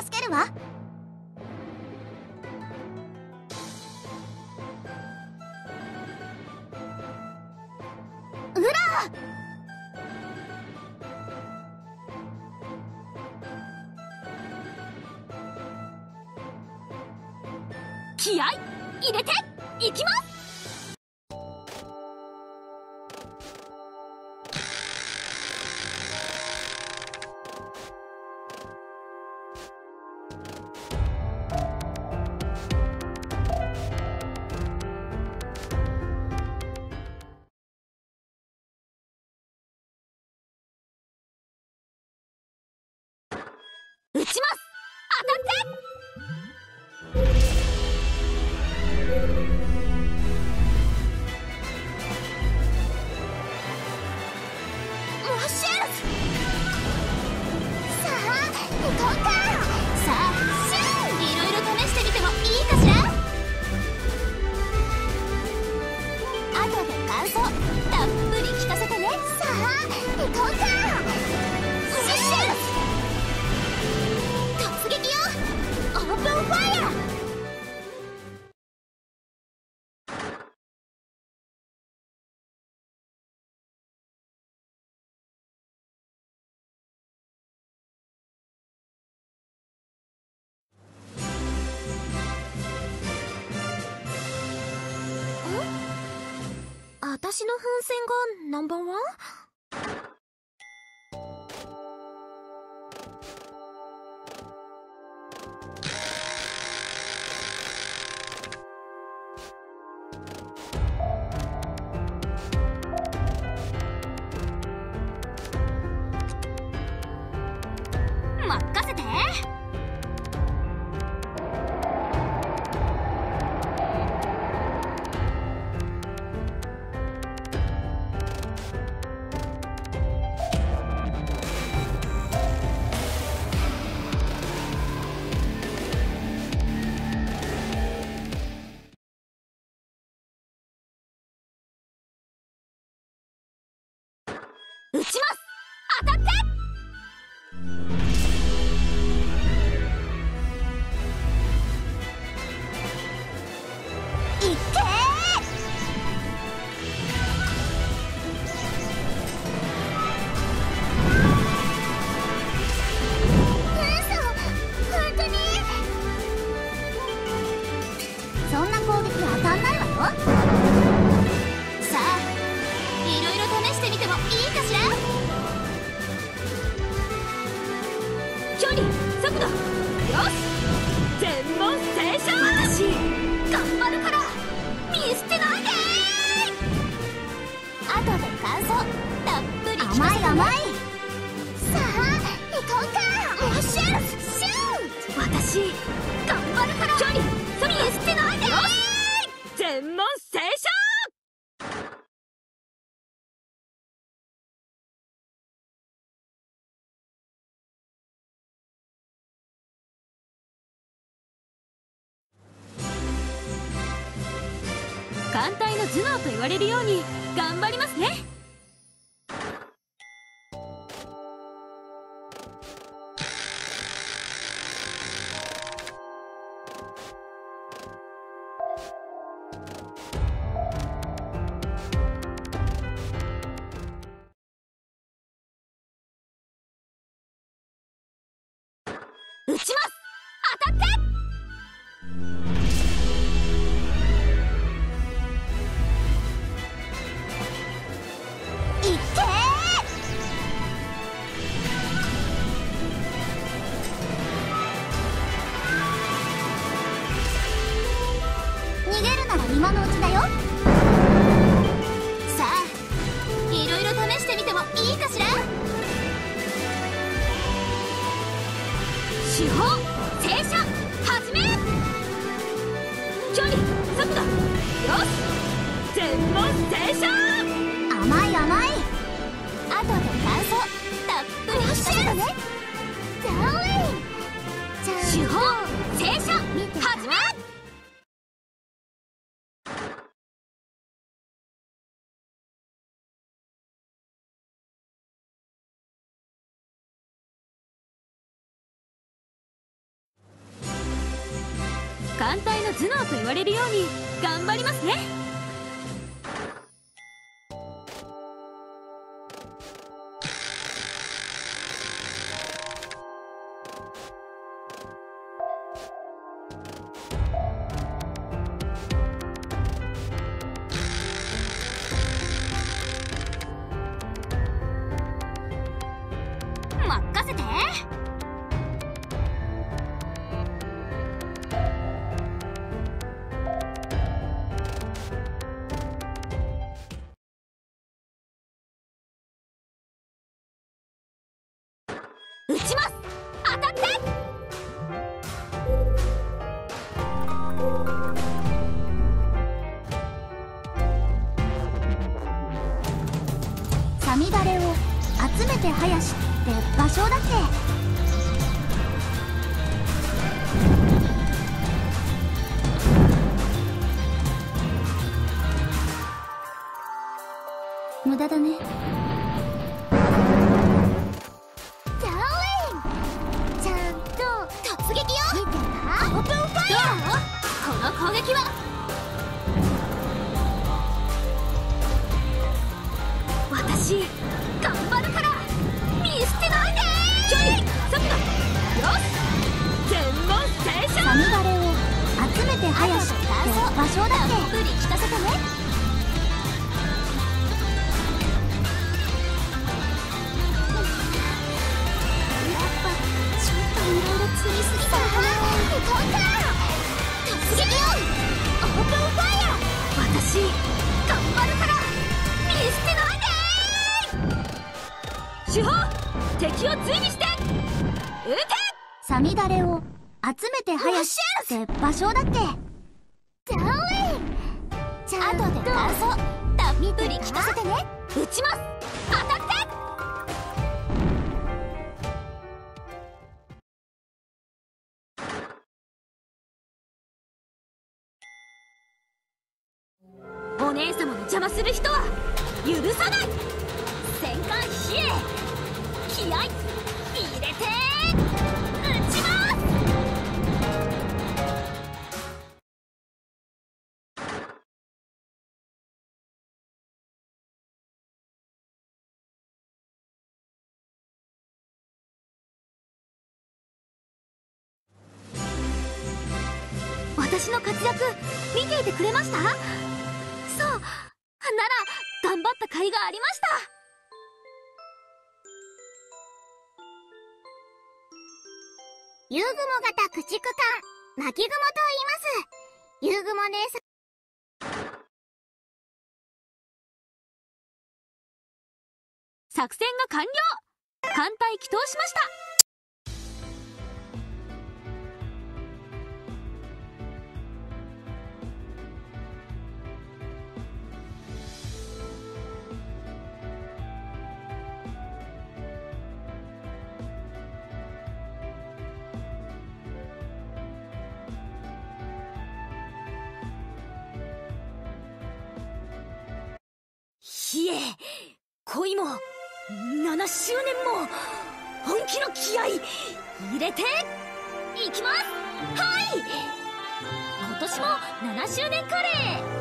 助けるわ。うら気合い入れていきます。撃ちます。当たってモッシュルス。さあ行こうか。さあシュー。いろいろ試してみてもいいかしら。後で感想たっぷり聞かせてね。さあ行こうか。モッシュルス突撃よ。オープンファイヤー。私の風船がナンバーワン？任せて。撃ちます。当たっていっけー。嘘、本当にそんな攻撃当たんないわよ。さあいろいろ試してみてもいいかしら。距離速度よし全問正勝。私頑張るから見捨てないで。後で感想たっぷり聞かせてね。甘い甘い。さあ行こうか。モッシュルスシュー。私頑張るから距離速度見捨てないで。よし全問正勝。艦隊の頭脳と言われるように頑張りますね。撃ちます。当たっていっけー。逃げるなら今のうちだよ。さあいろいろ試してみてもいいかしら。手法正射始め。距離速度よし全問正射。甘い甘い。後で感想たっぷり聞かせてね。手法正射始め。 艦隊の頭脳と言われるように頑張りますね。任せて。撃ちます。当たって。 サミダレを集めて林って場所だっけ。無駄だね。ちゃんと突撃よ。見てた？オープンファイヤー。 この攻撃は私頑張るから見捨てないで。ジョニー、速度。よし、全問正勝。 サミダレを集めて林って場所だっけ。 たっぷり聞かせてね。 いろいろ積みすぎた。飛んだ。突撃よ。オープンファイヤー。 私頑張るから見捨てないで。主砲、敵を追尾して。撃て。 サミダレを集めて林って場所だっけ。ダーウィン、ちゃんと後で感想たっぷり聞かせてね。 撃ちます。当たって。お姉様の邪魔する人は許さない。戦艦比叡、気合い入れて撃ちます。私の活躍見ていてくれました？そう、なら頑張った甲斐がありました。 ユーグモ型駆逐艦巻雲と言います。ユーグモ姉さん。 作戦が完了。艦隊帰投しました。比叡、恋も7周年も本気の気合い入れていきます。はい、今年も7周年カレー